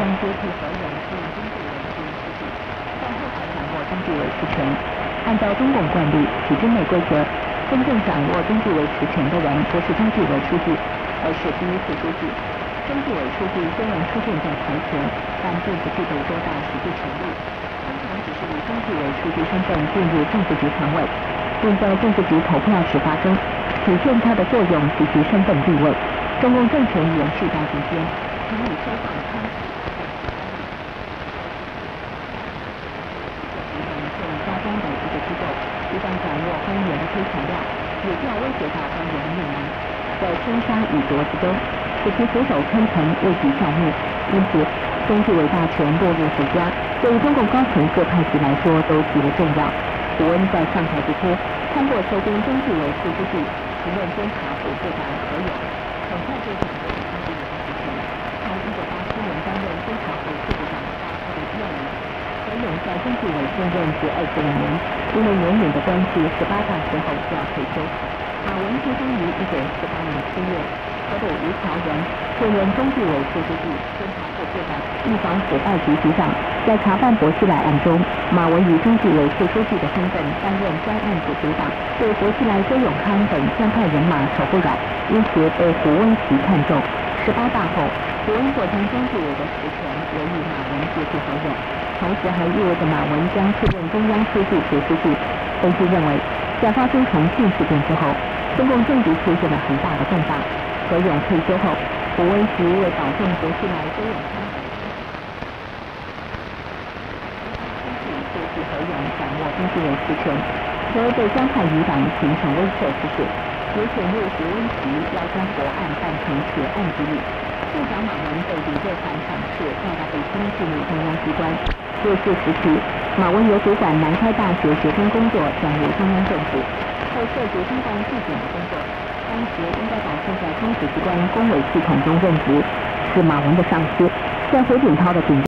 将接替何勇出任中纪委副书记，在后台掌握中纪委实权。按照中共惯例，体制内规则，真正掌握中纪委实权的人不是中纪委书记，而是第一副书记。中纪委书记虽然出现在台前，但并不具备多大实际权力，通常只是以中纪委书记身份进入政治局常委，并在政治局投票时发声，体现他的作用及其身份地位。中共政权延续到今天，常以收放参与家中的一个机构，一旦掌握官员的黑材料，也就要威胁到官员的命脉，在生杀予夺之中，使其俯首称臣，为其效命。因此，中纪委大权落入谁家，对中共高层各派系来说都极为重要。胡温在上台之初，通过收编中纪委副书记，时任监察府部长何勇，很快就掌握了中纪委的实权。从1987年担任监察府副部长到2012年，何勇在中纪委兼任职25年，因为年龄的关系，18大之后就要退休。马文出生于1948年7月，河北余姚人，现任中纪委副书记、监察府部长、预防腐败局局长。在查办薄熙来案中，马文以中纪委副书记的身份担任专案组组长，对薄熙来、周永康等3派人马手不软，因此被胡温极看重。18大后，胡温扩张中纪委的实权，委以马文接替何勇，同时还意味着马文将出任中央书记、副书记。分析认为，在发生重庆事件之后，中共政局出现了很大的动荡。何勇退休后，胡温即为保证薄熙来、周永康接替何勇掌握中纪委实权，则对江派余党形成威慑之势，也卷入胡温其要将国案办成铁案之理。部长马文被领队团赏识，调到北京进入中央机关。烈士时期，马文由主管南开大学学生工作转入中央政府，后涉足中办纪检的工作。当时应该保证在公职机关公委系统中任职，是马文的上司，在胡锦涛的顶